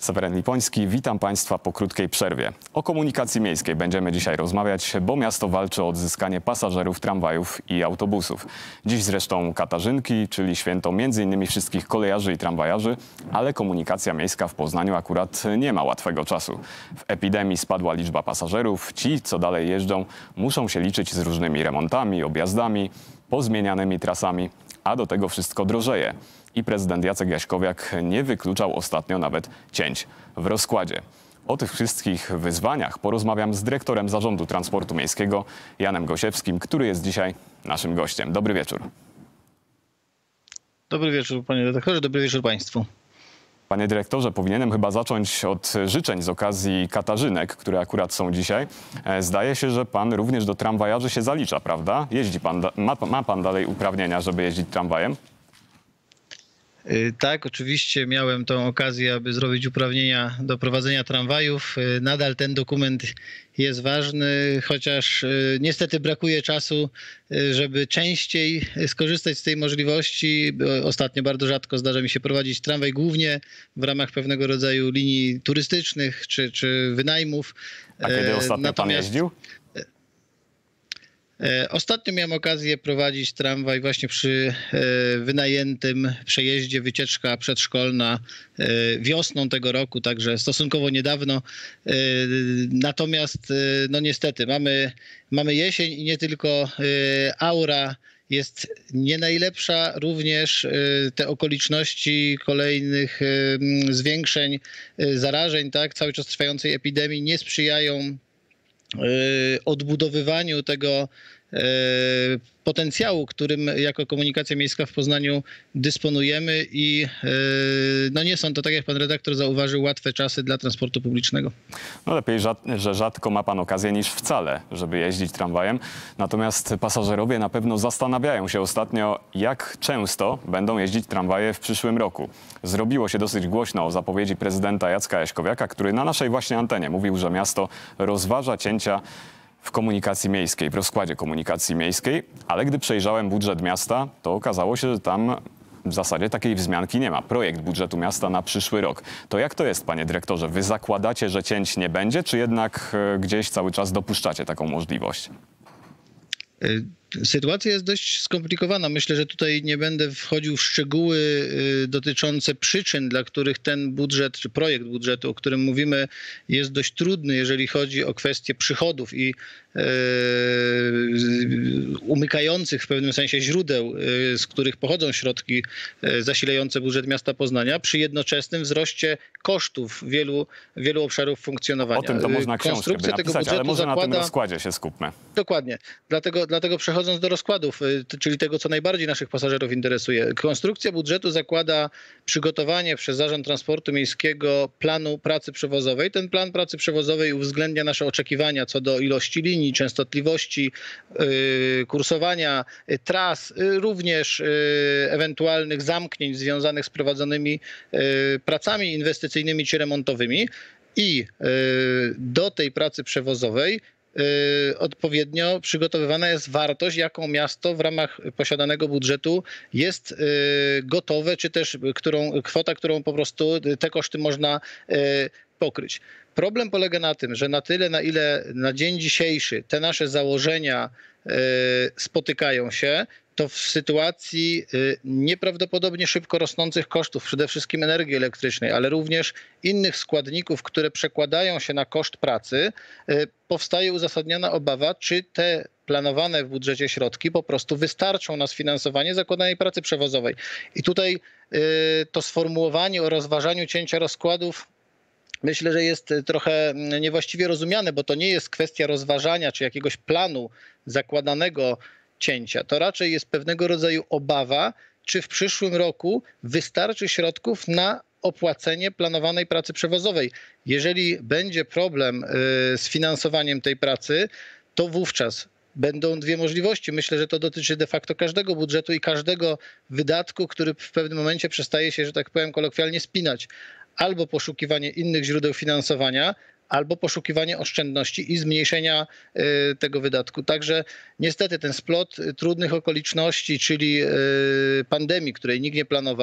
Seweryn Lipoński, witam Państwa po krótkiej przerwie. O komunikacji miejskiej będziemy dzisiaj rozmawiać, bo miasto walczy o odzyskanie pasażerów tramwajów i autobusów. Dziś zresztą Katarzynki, czyli święto m.in. wszystkich kolejarzy i tramwajarzy, ale komunikacja miejska w Poznaniu akurat nie ma łatwego czasu. W epidemii spadła liczba pasażerów, ci, co dalej jeżdżą, muszą się liczyć z różnymi remontami, objazdami, pozmienianymi trasami, a do tego wszystko drożeje. I prezydent Jacek Jaśkowiak nie wykluczał ostatnio nawet cięć w rozkładzie. O tych wszystkich wyzwaniach porozmawiam z dyrektorem Zarządu Transportu Miejskiego Janem Gosiewskim, który jest dzisiaj naszym gościem. Dobry wieczór. Dobry wieczór, panie redaktorze, dobry wieczór państwu. Panie dyrektorze, powinienem chyba zacząć od życzeń z okazji Katarzynek, które akurat są dzisiaj. Zdaje się, że pan również do tramwajarzy się zalicza, prawda? Jeździ pan, ma pan dalej uprawnienia, żeby jeździć tramwajem? Tak, oczywiście miałem tą okazję, aby zrobić uprawnienia do prowadzenia tramwajów. Nadal ten dokument jest ważny, chociaż niestety brakuje czasu, żeby częściej skorzystać z tej możliwości. Ostatnio bardzo rzadko zdarza mi się prowadzić tramwaj, głównie w ramach pewnego rodzaju linii turystycznych czy wynajmów. A kiedy ostatnio pan jeździł? Ostatnio miałem okazję prowadzić tramwaj właśnie przy wynajętym przejeździe wycieczka przedszkolna wiosną tego roku, także stosunkowo niedawno. Natomiast no niestety mamy jesień i nie tylko aura jest nie najlepsza, również te okoliczności kolejnych zwiększeń zarażeń, tak, cały czas trwającej epidemii nie sprzyjają odbudowywaniu tego potencjału, którym jako komunikacja miejska w Poznaniu dysponujemy i no nie są to, tak jak pan redaktor zauważył, łatwe czasy dla transportu publicznego. No lepiej, że rzadko ma pan okazję niż wcale, żeby jeździć tramwajem. Natomiast pasażerowie na pewno zastanawiają się ostatnio, jak często będą jeździć tramwaje w przyszłym roku. Zrobiło się dosyć głośno o zapowiedzi prezydenta Jacka Jaśkowiaka, który na naszej właśnie antenie mówił, że miasto rozważa cięcia w komunikacji miejskiej, w rozkładzie komunikacji miejskiej, ale gdy przejrzałem budżet miasta, to okazało się, że tam w zasadzie takiej wzmianki nie ma. Projekt budżetu miasta na przyszły rok. To jak to jest, panie dyrektorze? Wy zakładacie, że cięć nie będzie, czy jednak gdzieś cały czas dopuszczacie taką możliwość? Sytuacja jest dość skomplikowana. Myślę, że tutaj nie będę wchodził w szczegóły dotyczące przyczyn, dla których ten budżet, czy projekt budżetu, o którym mówimy, jest dość trudny, jeżeli chodzi o kwestie przychodów i umykających w pewnym sensie źródeł, z których pochodzą środki zasilające budżet miasta Poznania, przy jednoczesnym wzroście kosztów wielu obszarów funkcjonowania. O tym to można książkę by napisać, ale może na tym rozkładzie się skupmy. Dokładnie. Dlatego przechodząc do rozkładów, czyli tego, co najbardziej naszych pasażerów interesuje. Konstrukcja budżetu zakłada przygotowanie przez Zarząd Transportu Miejskiego planu pracy przewozowej. Ten plan pracy przewozowej uwzględnia nasze oczekiwania co do ilości linii, częstotliwości, kursowania, tras, również ewentualnych zamknięć związanych z prowadzonymi pracami inwestycyjnymi czy remontowymi. I do tej pracy przewozowej odpowiednio przygotowywana jest wartość, jaką miasto w ramach posiadanego budżetu jest gotowe, czy też kwota, którą po prostu te koszty można pokryć. Problem polega na tym, że na tyle, na ile na dzień dzisiejszy te nasze założenia spotykają się, to w sytuacji nieprawdopodobnie szybko rosnących kosztów, przede wszystkim energii elektrycznej, ale również innych składników, które przekładają się na koszt pracy, powstaje uzasadniona obawa, czy te planowane w budżecie środki po prostu wystarczą na sfinansowanie zakładanej pracy przewozowej. I tutaj to sformułowanie o rozważaniu cięcia rozkładów myślę, że jest trochę niewłaściwie rozumiane, bo to nie jest kwestia rozważania czy jakiegoś planu zakładanego cięcia. To raczej jest pewnego rodzaju obawa, czy w przyszłym roku wystarczy środków na opłacenie planowanej pracy przewozowej. Jeżeli będzie problem z finansowaniem tej pracy, to wówczas będą dwie możliwości. Myślę, że to dotyczy de facto każdego budżetu i każdego wydatku, który w pewnym momencie przestaje się, że tak powiem kolokwialnie, spinać. Albo poszukiwanie innych źródeł finansowania, albo poszukiwanie oszczędności i zmniejszenia tego wydatku. Także niestety ten splot trudnych okoliczności, czyli pandemii, której nikt nie planował,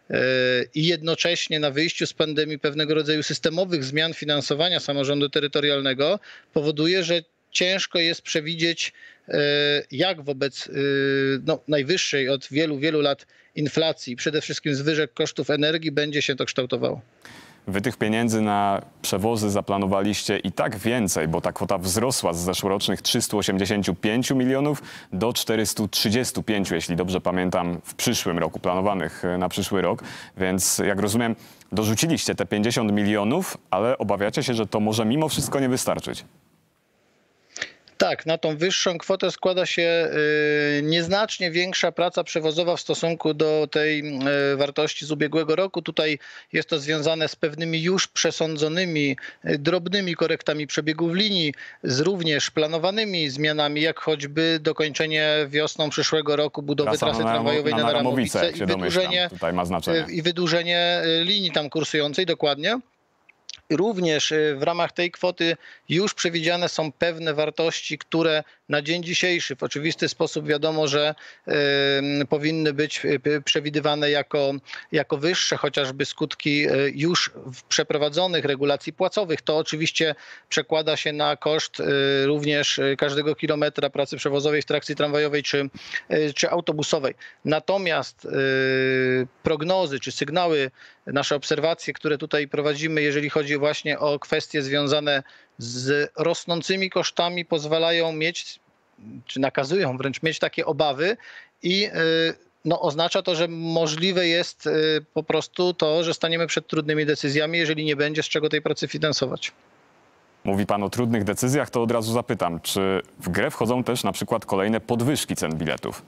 i jednocześnie na wyjściu z pandemii pewnego rodzaju systemowych zmian finansowania samorządu terytorialnego powoduje, że ciężko jest przewidzieć, jak wobec najwyższej od wielu, wielu lat inflacji, przede wszystkim zwyżek kosztów energii, będzie się to kształtowało. Wy tych pieniędzy na przewozy zaplanowaliście i tak więcej, bo ta kwota wzrosła z zeszłorocznych 385 milionów do 435, jeśli dobrze pamiętam, w przyszłym roku, planowanych na przyszły rok. Więc jak rozumiem, dorzuciliście te 50 milionów, ale obawiacie się, że to może mimo wszystko nie wystarczyć. Tak, na tą wyższą kwotę składa się nieznacznie większa praca przewozowa w stosunku do tej wartości z ubiegłego roku. Tutaj jest to związane z pewnymi już przesądzonymi, drobnymi korektami przebiegów linii, z również planowanymi zmianami, jak choćby dokończenie wiosną przyszłego roku budowy trasy tramwajowej na Naramowice i wydłużenie linii tam kursującej, dokładnie. Również w ramach tej kwoty już przewidziane są pewne wartości, które na dzień dzisiejszy w oczywisty sposób wiadomo, że powinny być przewidywane jako wyższe, chociażby skutki już przeprowadzonych regulacji płacowych. To oczywiście przekłada się na koszt również każdego kilometra pracy przewozowej w trakcji tramwajowej czy autobusowej. Natomiast prognozy czy sygnały, nasze obserwacje, które tutaj prowadzimy, jeżeli chodzi właśnie o kwestie związane z rosnącymi kosztami, pozwalają mieć, czy nakazują wręcz mieć takie obawy i oznacza to, że możliwe jest po prostu to, że staniemy przed trudnymi decyzjami, jeżeli nie będzie z czego tej pracy finansować. Mówi pan o trudnych decyzjach, to od razu zapytam, czy w grę wchodzą też na przykład kolejne podwyżki cen biletów?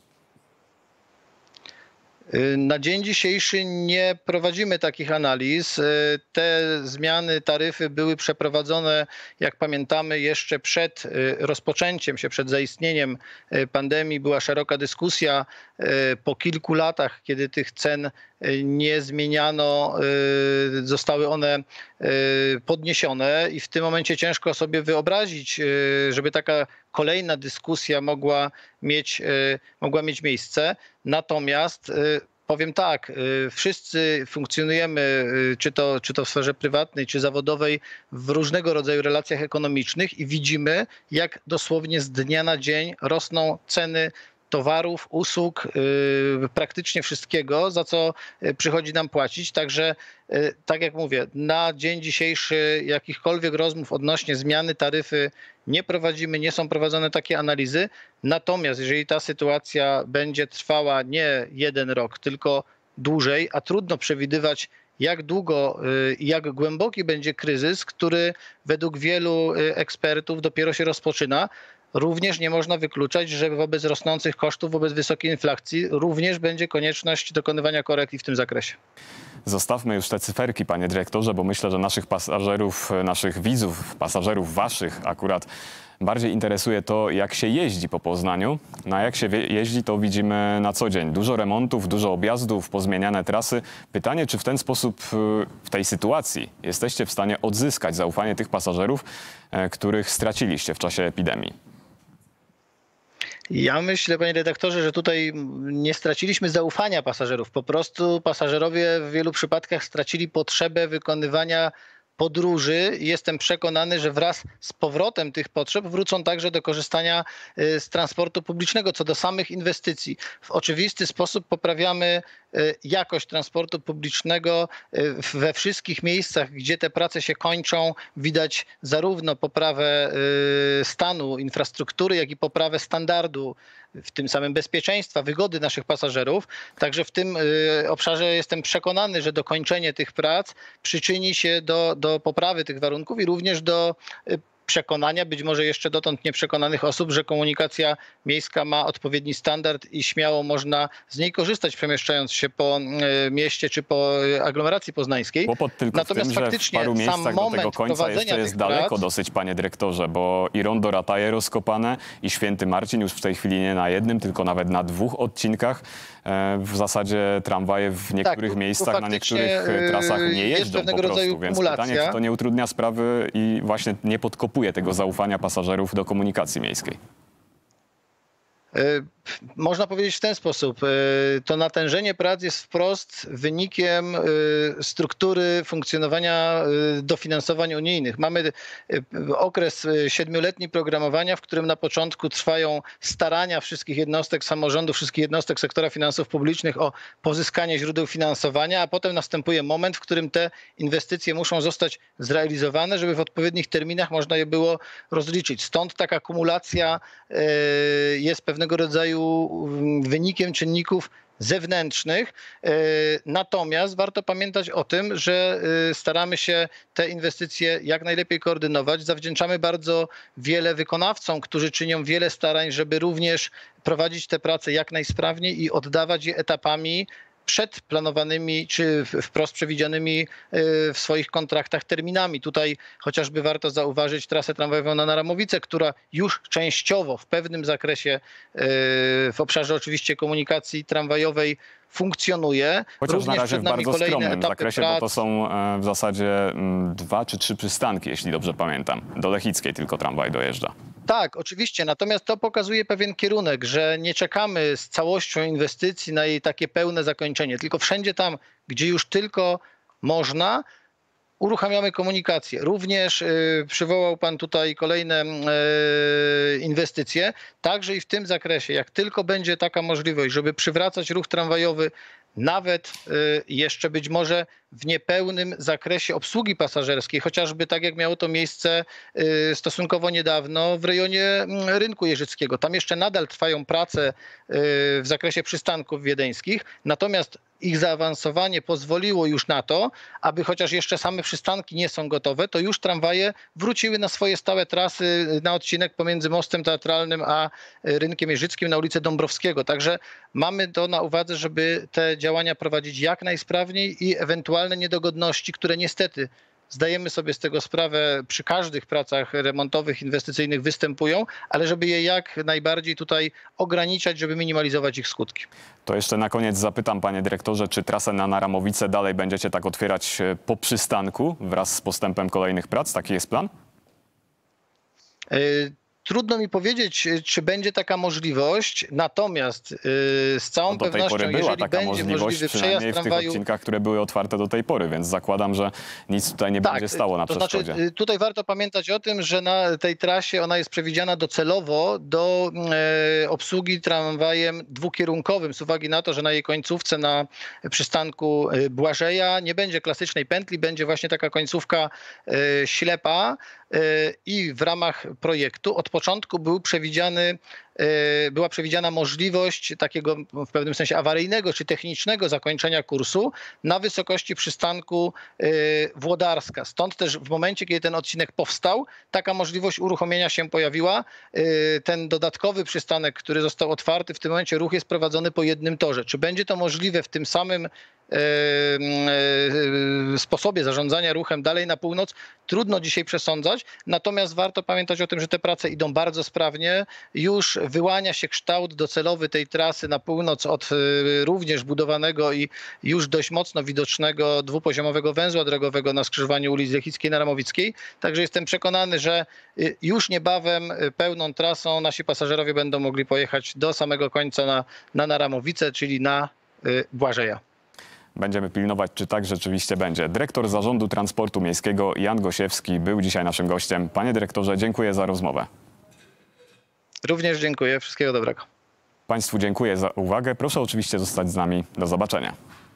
Na dzień dzisiejszy nie prowadzimy takich analiz. Te zmiany, taryfy były przeprowadzone, jak pamiętamy, jeszcze przed rozpoczęciem się, przed zaistnieniem pandemii. Była szeroka dyskusja. Po kilku latach, kiedy tych cen nie zmieniano, zostały one podniesione i w tym momencie ciężko sobie wyobrazić, żeby taka kolejna dyskusja mogła mieć miejsce. Natomiast powiem tak, wszyscy funkcjonujemy, czy to w sferze prywatnej, czy zawodowej, w różnego rodzaju relacjach ekonomicznych i widzimy, jak dosłownie z dnia na dzień rosną ceny towarów, usług, praktycznie wszystkiego, za co przychodzi nam płacić. Także, tak jak mówię, na dzień dzisiejszy jakichkolwiek rozmów odnośnie zmiany taryfy nie prowadzimy, nie są prowadzone takie analizy. Natomiast jeżeli ta sytuacja będzie trwała nie 1 rok, tylko dłużej, a trudno przewidywać, jak długo i jak głęboki będzie kryzys, który według wielu ekspertów dopiero się rozpoczyna, również nie można wykluczać, że wobec rosnących kosztów, wobec wysokiej inflacji również będzie konieczność dokonywania korekt w tym zakresie. Zostawmy już te cyferki, panie dyrektorze, bo myślę, że naszych pasażerów, naszych widzów, pasażerów waszych akurat bardziej interesuje to, jak się jeździ po Poznaniu. No a jak się jeździ, to widzimy na co dzień. Dużo remontów, dużo objazdów, pozmieniane trasy. Pytanie, czy w ten sposób, w tej sytuacji jesteście w stanie odzyskać zaufanie tych pasażerów, których straciliście w czasie epidemii? Ja myślę, panie redaktorze, że tutaj nie straciliśmy zaufania pasażerów. Po prostu pasażerowie w wielu przypadkach stracili potrzebę wykonywania podróży i jestem przekonany, że wraz z powrotem tych potrzeb wrócą także do korzystania z transportu publicznego. Co do samych inwestycji, w oczywisty sposób poprawiamy jakość transportu publicznego we wszystkich miejscach, gdzie te prace się kończą. Widać zarówno poprawę stanu infrastruktury, jak i poprawę standardu, w tym samym bezpieczeństwa, wygody naszych pasażerów. Także w tym obszarze jestem przekonany, że dokończenie tych prac przyczyni się do poprawy tych warunków i również do przekonania, być może jeszcze dotąd nieprzekonanych osób, że komunikacja miejska ma odpowiedni standard i śmiało można z niej korzystać, przemieszczając się po mieście czy po aglomeracji poznańskiej. Kłopot tylko Natomiast w tym, faktycznie że w paru miejscach do tego końca jeszcze jest daleko dosyć, panie dyrektorze, bo i rondo Rataje rozkopane i Święty Marcin już w tej chwili nie na jednym, tylko nawet na 2 odcinkach. W zasadzie tramwaje w niektórych miejscach, na niektórych trasach nie jeżdżą po prostu, więc pytanie, czy to nie utrudnia sprawy i właśnie nie podkopuje tego zaufania pasażerów do komunikacji miejskiej. Można powiedzieć w ten sposób. To natężenie prac jest wprost wynikiem struktury funkcjonowania dofinansowań unijnych. Mamy okres 7-letni programowania, w którym na początku trwają starania wszystkich jednostek samorządu, wszystkich jednostek sektora finansów publicznych o pozyskanie źródeł finansowania, a potem następuje moment, w którym te inwestycje muszą zostać zrealizowane, żeby w odpowiednich terminach można je było rozliczyć. Stąd taka kumulacja jest pewnego rodzaju wynikiem czynników zewnętrznych. Natomiast warto pamiętać o tym, że staramy się te inwestycje jak najlepiej koordynować. Zawdzięczamy bardzo wiele wykonawcom, którzy czynią wiele starań, żeby również prowadzić te prace jak najsprawniej i oddawać je etapami przed planowanymi czy wprost przewidzianymi w swoich kontraktach terminami. Tutaj chociażby warto zauważyć trasę tramwajową na Naramowice, która już częściowo w pewnym zakresie w obszarze oczywiście komunikacji tramwajowej funkcjonuje. Chociaż Również na razie przed w nami bardzo kolejne skromnym etapy zakresie, prac. bo to są w zasadzie 2 czy 3 przystanki, jeśli dobrze pamiętam. Do Lechickiej tylko tramwaj dojeżdża. Tak, oczywiście, natomiast to pokazuje pewien kierunek, że nie czekamy z całością inwestycji na jej takie pełne zakończenie, tylko wszędzie tam, gdzie już tylko można, uruchamiamy komunikację. Również przywołał Pan tutaj kolejne inwestycje, także i w tym zakresie, jak tylko będzie taka możliwość, żeby przywracać ruch tramwajowy, nawet jeszcze być może w niepełnym zakresie obsługi pasażerskiej, chociażby tak jak miało to miejsce stosunkowo niedawno w rejonie Rynku Jeżyckiego. Tam jeszcze nadal trwają prace w zakresie przystanków wiedeńskich, natomiast ich zaawansowanie pozwoliło już na to, aby chociaż jeszcze same przystanki nie są gotowe, to już tramwaje wróciły na swoje stałe trasy na odcinek pomiędzy Mostem Teatralnym a Rynkiem Jeżyckim na ulicę Dąbrowskiego. Także mamy to na uwadze, żeby te działania prowadzić jak najsprawniej i ewentualne niedogodności, które niestety zdajemy sobie z tego sprawę przy każdych pracach remontowych, inwestycyjnych występują, ale żeby je jak najbardziej tutaj ograniczać, żeby minimalizować ich skutki. To jeszcze na koniec zapytam, panie dyrektorze, czy trasę na Naramowice dalej będziecie tak otwierać po przystanku wraz z postępem kolejnych prac? Taki jest plan? Trudno mi powiedzieć, czy będzie taka możliwość, natomiast z całą Do tej pewnością, pory była jeżeli taka będzie możliwość, możliwy przejazd przynajmniej w tych tramwaju... odcinkach, które były otwarte do tej pory, więc zakładam, że nic tutaj nie będzie stało na przeszkodzie. Znaczy, tutaj warto pamiętać o tym, że na tej trasie ona jest przewidziana docelowo do obsługi tramwajem dwukierunkowym, z uwagi na to, że na jej końcówce na przystanku Błażeja nie będzie klasycznej pętli, będzie właśnie taka końcówka ślepa i w ramach projektu od początku była przewidziana możliwość takiego w pewnym sensie awaryjnego czy technicznego zakończenia kursu na wysokości przystanku Włodarska. Stąd też w momencie, kiedy ten odcinek powstał, taka możliwość uruchomienia się pojawiła. Ten dodatkowy przystanek, który został otwarty, w tym momencie ruch jest prowadzony po jednym torze. Czy będzie to możliwe w tym samym sposobie zarządzania ruchem dalej na północ, trudno dzisiaj przesądzać, natomiast warto pamiętać o tym, że te prace idą bardzo sprawnie. Już wyłania się kształt docelowy tej trasy na północ od również budowanego i już dość mocno widocznego dwupoziomowego węzła drogowego na skrzyżowaniu ulic Lechickiej i Naramowickiej. Także jestem przekonany, że już niebawem pełną trasą nasi pasażerowie będą mogli pojechać do samego końca na Naramowice, czyli na Błażeja. Będziemy pilnować, czy tak rzeczywiście będzie. Dyrektor Zarządu Transportu Miejskiego Jan Gosiewski był dzisiaj naszym gościem. Panie dyrektorze, dziękuję za rozmowę. Również dziękuję. Wszystkiego dobrego. Państwu dziękuję za uwagę. Proszę oczywiście zostać z nami. Do zobaczenia.